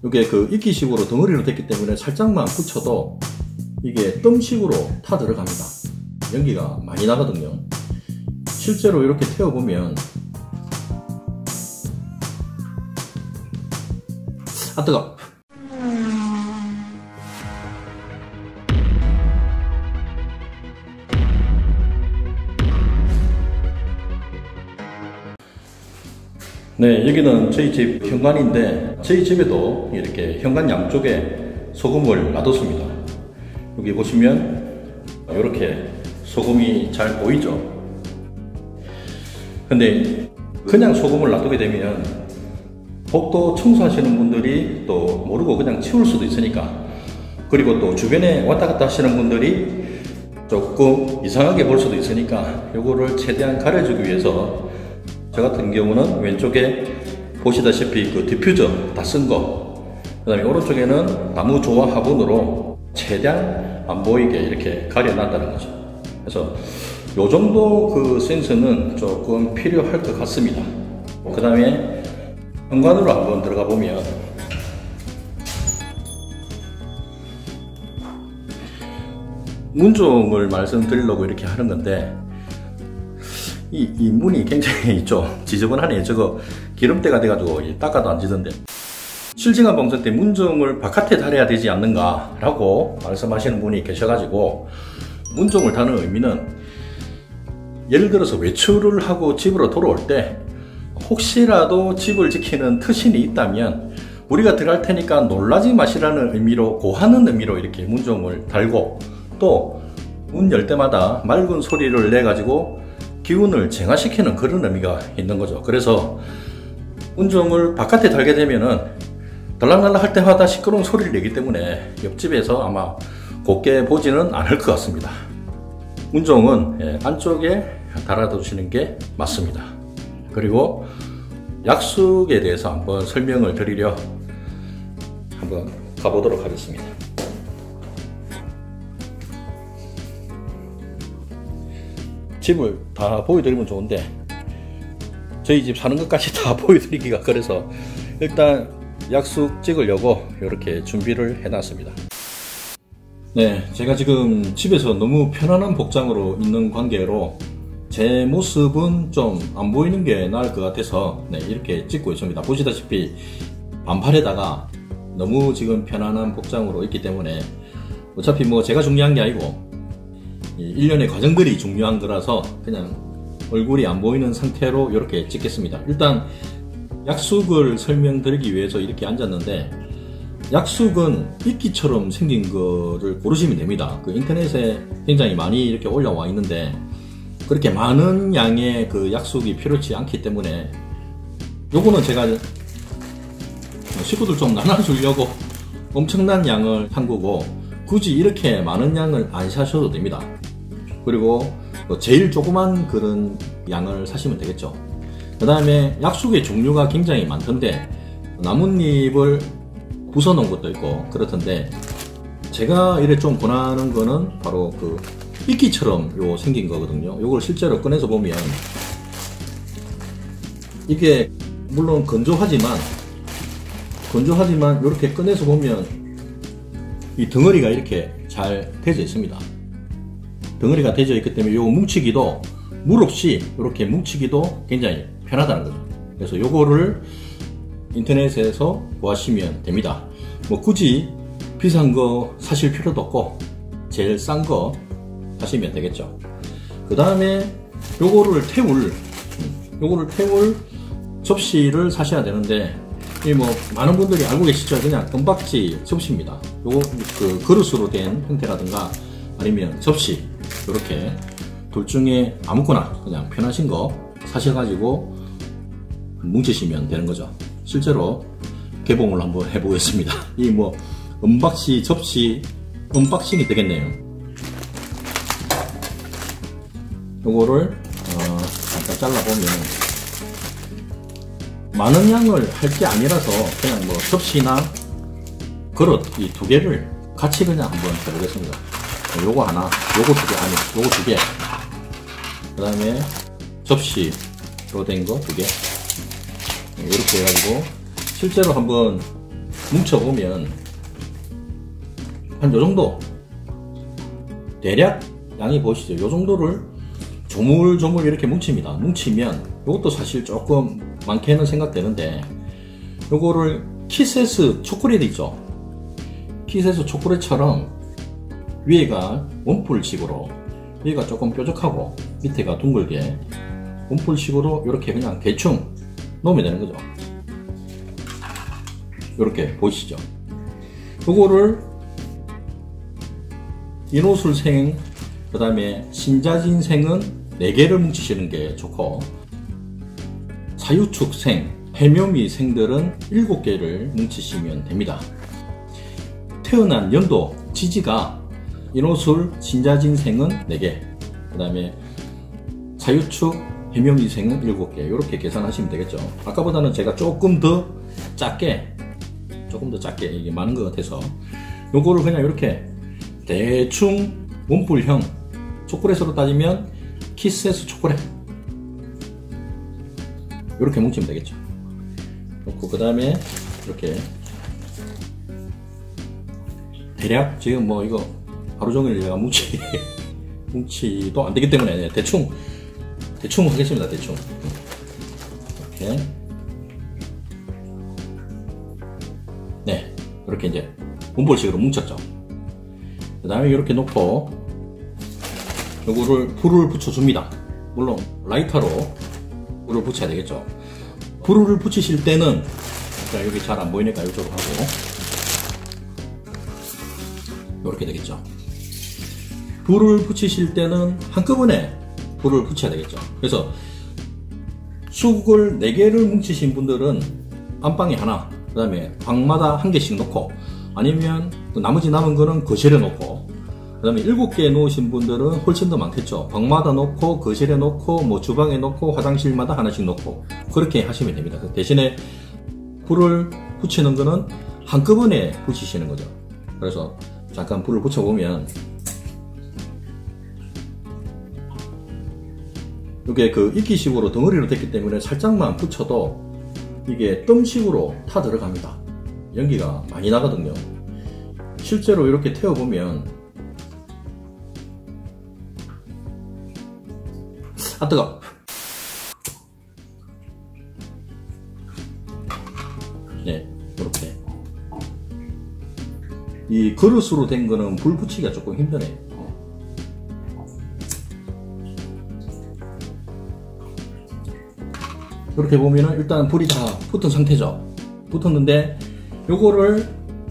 이게 그 이끼식으로 덩어리로 됐기 때문에 살짝만 붙여도 이게 뜸식으로 타 들어갑니다. 연기가 많이 나거든요. 실제로 이렇게 태워보면 아 뜨거. 네, 여기는 저희 집 현관인데 저희 집에도 이렇게 현관 양쪽에 소금을 놔뒀습니다. 여기 보시면 이렇게 소금이 잘 보이죠? 근데 그냥 소금을 놔두게 되면 복도 청소하시는 분들이 또 모르고 그냥 치울 수도 있으니까, 그리고 또 주변에 왔다 갔다 하시는 분들이 조금 이상하게 볼 수도 있으니까 요거를 최대한 가려주기 위해서 저 같은 경우는 왼쪽에 보시다시피 그 디퓨저 다 쓴 거, 그 다음에 오른쪽에는 나무 조화 화분으로 최대한 안 보이게 이렇게 가려놨다는 거죠. 그래서 요 정도 그 센스는 조금 필요할 것 같습니다. 그 다음에 현관으로 한번 들어가 보면 문종을 말씀드리려고 이렇게 하는 건데, 이 문이 굉장히 좀 지저분하네요. 저거 기름때가 돼가지고 닦아도 안 지던데, 실증한 방송 때 문종을 바깥에 달아야 되지 않는가 라고 말씀하시는 분이 계셔가지고, 문종을 다는 의미는 예를 들어서 외출을 하고 집으로 돌아올 때 혹시라도 집을 지키는 특신이 있다면 우리가 들어갈 테니까 놀라지 마시라는 의미로, 고하는 의미로 이렇게 문종을 달고, 또 문 열 때마다 맑은 소리를 내 가지고 기운을 정화시키는 그런 의미가 있는 거죠. 그래서 문종을 바깥에 달게 되면은 달랑달랑 할 때마다 시끄러운 소리를 내기 때문에 옆집에서 아마 곱게 보지는 않을 것 같습니다. 문종은 안쪽에 달아두시는 게 맞습니다. 그리고 약숙에 대해서 한번 설명을 드리려 한번 가보도록 하겠습니다. 집을 다 보여드리면 좋은데 저희 집 사는 것까지 다 보여드리기가 그래서 일단 약숙 찍으려고 이렇게 준비를 해놨습니다. 네, 제가 지금 집에서 너무 편안한 복장으로 있는 관계로 제 모습은 좀 안 보이는 게 나을 것 같아서 이렇게 찍고 있습니다. 보시다시피 반팔에다가 너무 지금 편안한 복장으로 있기 때문에 어차피 뭐 제가 중요한 게 아니고 일련의 과정들이 중요한 거라서 그냥 얼굴이 안 보이는 상태로 이렇게 찍겠습니다. 일단 약숙을 설명드리기 위해서 이렇게 앉았는데, 약숙은 이끼처럼 생긴 거를 고르시면 됩니다. 그 인터넷에 굉장히 많이 이렇게 올라와 있는데 그렇게 많은 양의 그 약숙이 필요치 않기 때문에 요거는 제가 식구들 좀 나눠주려고 엄청난 양을 한 거고, 굳이 이렇게 많은 양을 안 사셔도 됩니다. 그리고 제일 조그만 그런 양을 사시면 되겠죠. 그 다음에 약숙의 종류가 굉장히 많던데 나뭇잎을 부숴 놓은 것도 있고 그렇던데, 제가 이래 좀 권하는 거는 바로 그 이끼처럼 요 생긴 거거든요. 요걸 실제로 꺼내서 보면 이게 물론 건조하지만 이렇게 꺼내서 보면 이 덩어리가 이렇게 잘 되어 있습니다. 덩어리가 되어 있기 때문에 요 뭉치기도 물 없이 이렇게 뭉치기도 굉장히 편하다는 거죠. 그래서 요거를 인터넷에서 구하시면 됩니다. 뭐 굳이 비싼 거 사실 필요도 없고 제일 싼 거 사시면 되겠죠. 그 다음에 요거를 태울 접시를 사셔야 되는데, 이 뭐 많은 분들이 알고 계시죠? 그냥 은박지 접시입니다. 요거 그 그릇으로 된 형태라든가 아니면 접시, 이렇게 둘 중에 아무거나 그냥 편하신 거 사셔가지고 뭉치시면 되는 거죠. 실제로 개봉을 한번 해보겠습니다. 이 뭐 은박지 접시 은박싱이 되겠네요. 요거를 잠깐 잘라보면 많은 양을 할 게 아니라서 그냥 뭐 접시나 그릇 이 두 개를 같이 그냥 한번 해보겠습니다. 요거 하나, 요거 두 개, 아니 요거 두 개, 그 다음에 접시로 된 거 두 개, 이렇게 해가지고 실제로 한번 뭉쳐보면 한 요정도 대략 양이 보시죠. 요정도를 조물조물 이렇게 뭉칩니다. 뭉치면 이것도 사실 조금 많게는 생각되는데, 요거를 키세스 초콜릿 있죠. 키세스 초콜릿처럼 위에가 원뿔식으로, 위에가 조금 뾰족하고 밑에가 둥글게 원뿔식으로 이렇게 그냥 대충 놓으면 되는 거죠. 이렇게 보이시죠. 요거를 인호술생, 그 다음에 신자진생은 4개를 뭉치시는 게 좋고, 사유축생, 해묘미생들은 7개를 뭉치시면 됩니다. 태어난 연도, 지지가 인호술, 신자진생은 4개, 그 다음에 사유축, 해묘미생은 7개, 이렇게 계산하시면 되겠죠. 아까보다는 제가 조금 더 작게 이게 많은 것 같아서 요거를 그냥 이렇게 대충 원뿔형, 초콜릿으로 따지면 키세스 초콜릿 이렇게 뭉치면 되겠죠. 놓고 그 다음에 이렇게 대략 지금 뭐 이거 하루 종일 제가 뭉치도 안 되기 때문에 대충 하겠습니다. 대충 이렇게, 네, 이렇게 이제 원뿔식으로 뭉쳤죠. 그 다음에 이렇게 놓고 요거를 불을 붙여줍니다. 물론 라이터로 불을 붙여야 되겠죠. 불을 붙이실 때는, 자, 여기 잘 안 보이니까 이쪽으로 하고 이렇게 되겠죠. 불을 붙이실 때는 한꺼번에 불을 붙여야 되겠죠. 그래서 쑥을 4개를 뭉치신 분들은 안방에 하나, 그 다음에 방마다 1개씩 놓고, 아니면 나머지 남은 거는 거실에 놓고, 그 다음에 7개 놓으신 분들은 훨씬 더 많겠죠. 방마다 놓고, 거실에 놓고, 뭐 주방에 놓고, 화장실마다 하나씩 놓고, 그렇게 하시면 됩니다. 대신에 불을 붙이는 거는 한꺼번에 붙이시는 거죠. 그래서 잠깐 불을 붙여보면, 이게 그 이끼식으로 덩어리로 됐기 때문에 살짝만 붙여도 이게 뜸식으로 타 들어갑니다. 연기가 많이 나거든요. 실제로 이렇게 태워보면, 아 뜨거. 네, 이렇게 이 그릇으로 된 거는 불 붙이기가 조금 힘드네요. 이렇게 보면은 일단 불이 다 붙은 상태죠. 붙었는데 요거를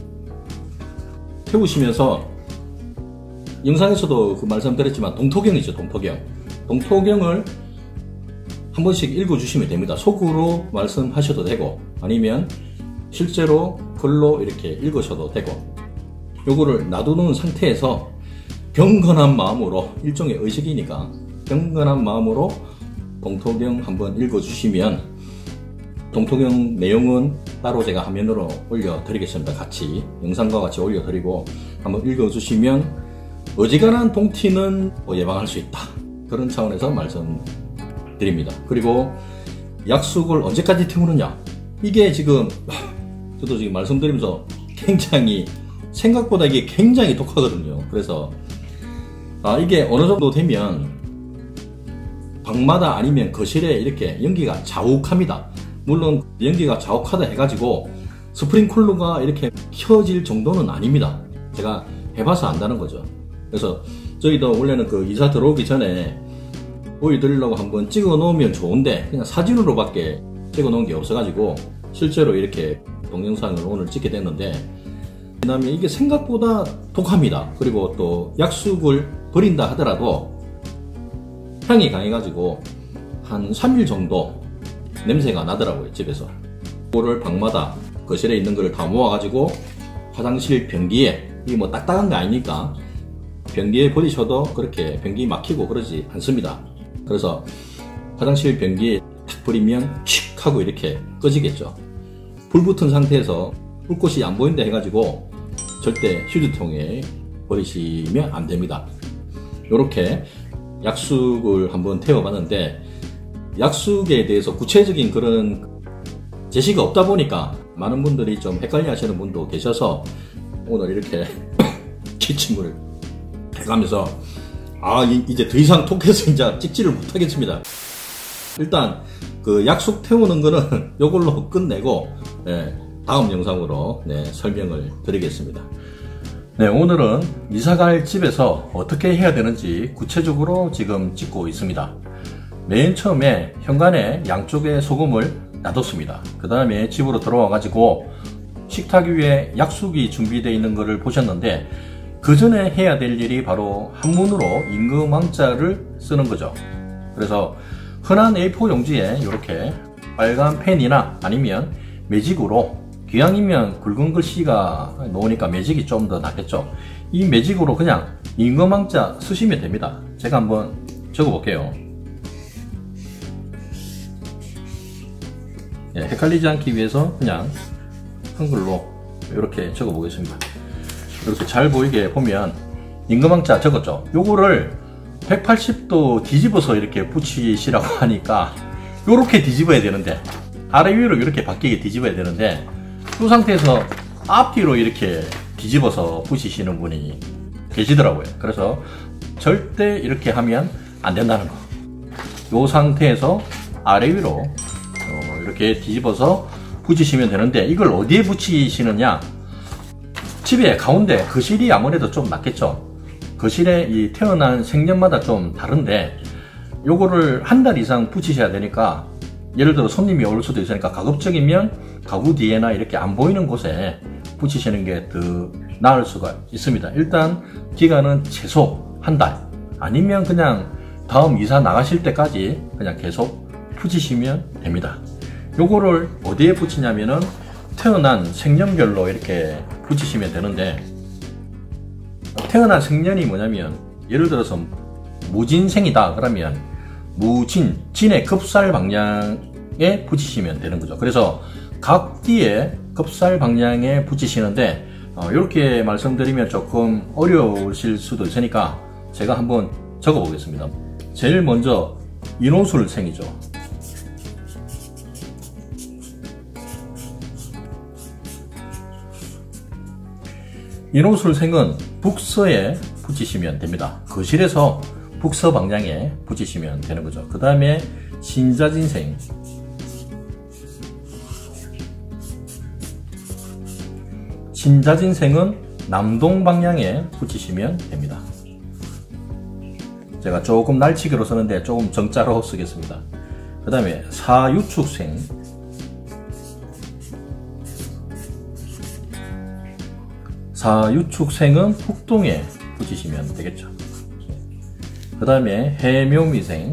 태우시면서, 영상에서도 그 말씀드렸지만 동토경이죠. 동토경을 한 번씩 읽어주시면 됩니다. 속으로 말씀하셔도 되고, 아니면 실제로 글로 이렇게 읽으셔도 되고, 요거를 놔두는 상태에서 경건한 마음으로, 일종의 의식이니까 경건한 마음으로 동토경 한번 읽어주시면, 동토경 내용은 따로 제가 화면으로 올려드리겠습니다. 같이 영상과 같이 올려드리고 한번 읽어주시면 어지간한 동티는 예방할 수 있다, 그런 차원에서 말씀드립니다. 그리고 약숙을 언제까지 태우느냐, 이게 지금 저도 지금 말씀드리면서 굉장히, 생각보다 이게 굉장히 독하거든요. 그래서 이게 어느 정도 되면 방마다 아니면 거실에 이렇게 연기가 자욱합니다. 물론 연기가 자욱하다 해가지고 스프링쿨러가 이렇게 켜질 정도는 아닙니다. 제가 해봐서 안다는 거죠. 그래서 저희도 원래는 그 이사 들어오기 전에 보여드리려고 한번 찍어 놓으면 좋은데, 그냥 사진으로밖에 찍어 놓은 게 없어가지고 실제로 이렇게 동영상을 오늘 찍게 됐는데, 그 다음에 이게 생각보다 독합니다. 그리고 또 약숙을 버린다 하더라도 향이 강해가지고 한 3일 정도 냄새가 나더라고요, 집에서. 그거를 방마다 거실에 있는 거를 다 모아가지고 화장실 변기에, 이게 뭐 딱딱한 거 아니니까 변기에 버리셔도 그렇게 변기 막히고 그러지 않습니다. 그래서 화장실 변기에 탁 버리면 칙 하고 이렇게 꺼지겠죠. 불 붙은 상태에서 불꽃이 안 보인다 해가지고 절대 휴지통에 버리시면 안 됩니다. 이렇게 약숙을 한번 태워봤는데, 약숙에 대해서 구체적인 그런 제시가 없다 보니까 많은 분들이 좀 헷갈려 하시는 분도 계셔서 오늘 이렇게 기침을 해가면서 이제 더 이상 톡해서 이제 찍지를 못하겠습니다. 일단 그 약속 태우는 거는 이걸로 끝내고 다음 영상으로 설명을 드리겠습니다. 오늘은 이사갈 집에서 어떻게 해야 되는지 구체적으로 지금 찍고 있습니다. 맨 처음에 현관에 양쪽에 소금을 놔뒀습니다. 그 다음에 집으로 들어와 가지고 식탁 위에 약수기 준비되어 있는 것을 보셨는데, 그 전에 해야 될 일이 바로 한문으로 임금왕자를 쓰는 거죠. 그래서 흔한 A4 용지에 이렇게 빨간 펜이나 아니면 매직으로, 기왕이면 굵은 글씨가 놓으니까 매직이 좀 더 낫겠죠. 이 매직으로 그냥 임금왕자 쓰시면 됩니다. 제가 한번 적어 볼게요. 헷갈리지 않기 위해서 그냥 한글로 이렇게 적어 보겠습니다. 이렇게 잘 보이게 보면 임금왕자 적었죠. 요거를 180도 뒤집어서 이렇게 붙이시라고 하니까 요렇게 뒤집어야 되는데, 아래 위로 이렇게 바뀌게 뒤집어야 되는데, 이 상태에서 앞뒤로 이렇게 뒤집어서 붙이시는 분이 계시더라고요. 그래서 절대 이렇게 하면 안 된다는 거. 이 상태에서 아래 위로 이렇게 뒤집어서 붙이시면 되는데, 이걸 어디에 붙이시느냐, 집의 가운데 거실이 아무래도 좀 낫겠죠. 거실에 이 태어난 생년마다 좀 다른데, 요거를 한 달 이상 붙이셔야 되니까, 예를 들어 손님이 올 수도 있으니까 가급적이면 가구 뒤에나 이렇게 안 보이는 곳에 붙이시는 게 더 나을 수가 있습니다. 일단 기간은 최소 한 달, 아니면 그냥 다음 이사 나가실 때까지 그냥 계속 붙이시면 됩니다. 요거를 어디에 붙이냐면은 태어난 생년별로 이렇게 붙이시면 되는데, 태어난 생년이 뭐냐면, 예를 들어서 무진생이다 그러면 무진, 진의 급살 방향에 붙이시면 되는 거죠. 그래서 각 띠에 급살 방향에 붙이시는데, 이렇게 말씀드리면 조금 어려우실 수도 있으니까 제가 한번 적어 보겠습니다. 제일 먼저 인호술생이죠. 인호술생은 북서에 붙이시면 됩니다. 거실에서 북서 방향에 붙이시면 되는 거죠. 그 다음에 신자진생, 신자진생은 남동 방향에 붙이시면 됩니다. 제가 조금 날치기로 쓰는데 조금 정자로 쓰겠습니다. 그 다음에 사유축생, 사유축생은 북동에 붙이시면 되겠죠. 그 다음에 해묘미생,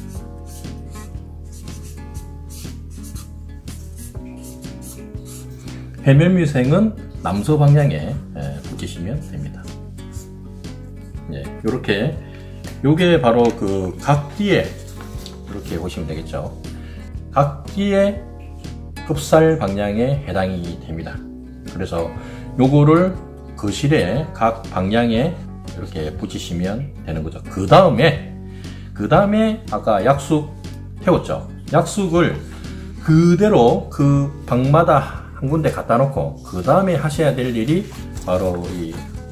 해묘미생은 남서 방향에 붙이시면 됩니다. 요렇게, 요게 바로 그 각 띠에 이렇게 보시면 되겠죠. 각 띠의 급살 방향에 해당이 됩니다. 그래서 요거를 거실에 각 방향에 이렇게 붙이시면 되는 거죠. 그 다음에 아까 약숙 태웠죠. 약숙을 그대로 그 방마다 한 군데 갖다 놓고, 그 다음에 하셔야 될 일이 바로 이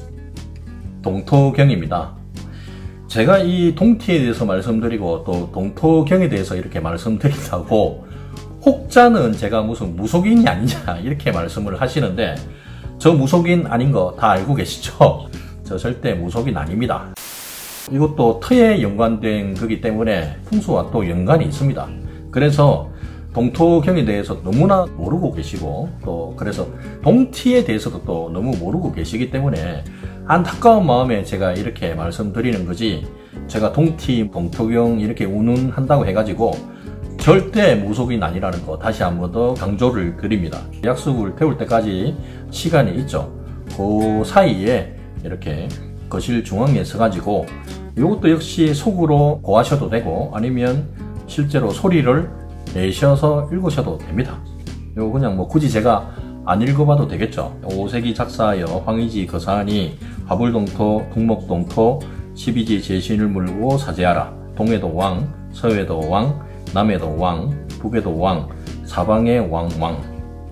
동토경입니다. 제가 이 동티에 대해서 말씀드리고 또 동토경에 대해서 이렇게 말씀드린다고, 혹자는 제가 무슨 무속인이 아니냐 이렇게 말씀을 하시는데, 저 무속인 아닌 거 다 알고 계시죠? 저 절대 무속인 아닙니다. 이것도 터에 연관된 거기 때문에 풍수와 또 연관이 있습니다. 그래서 동토경에 대해서 너무나 모르고 계시고, 또 그래서 동티에 대해서도 또 너무 모르고 계시기 때문에 안타까운 마음에 제가 이렇게 말씀드리는 거지, 제가 동티, 동토경 이렇게 운운한다고 해가지고 절대 무속인 아니라는 거 다시 한 번 더 강조를 드립니다. 약속을 태울 때까지 시간이 있죠. 그 사이에 이렇게 거실 중앙에 서가지고, 이것도 역시 속으로 고하셔도 되고, 아니면 실제로 소리를 내셔서 읽으셔도 됩니다. 이거 그냥 뭐 굳이 제가 안 읽어봐도 되겠죠. 오색이 작사하여 황의지 거사하니 화불동토 동목동토 12지 제신을 물고 사제하라. 동해도 왕, 서해도 왕, 남해도 왕, 북에도 왕, 사방에 왕왕.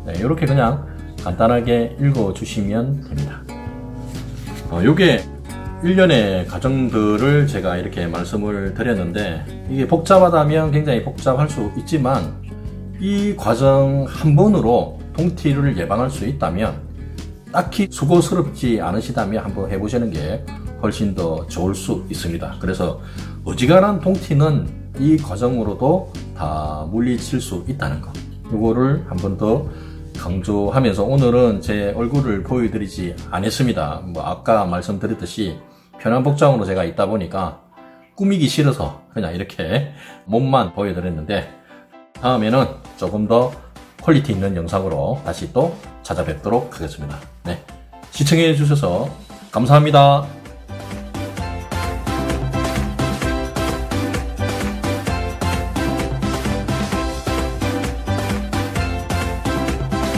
네, 이렇게 그냥 간단하게 읽어주시면 됩니다. 요게 일련의 과정들을 제가 이렇게 말씀을 드렸는데, 이게 복잡하다면 굉장히 복잡할 수 있지만 이 과정 한 번으로 동티를 예방할 수 있다면, 딱히 수고스럽지 않으시다면 한번 해보시는 게 훨씬 더 좋을 수 있습니다. 그래서 어지간한 동티는 이 과정으로도 다 물리칠 수 있다는 거, 이거를 한 번 더 강조하면서 오늘은 제 얼굴을 보여드리지 않았습니다. 아까 말씀드렸듯이 편한 복장으로 제가 있다 보니까 꾸미기 싫어서 그냥 이렇게 몸만 보여드렸는데, 다음에는 조금 더 퀄리티 있는 영상으로 다시 또 찾아뵙도록 하겠습니다. 네, 시청해 주셔서 감사합니다.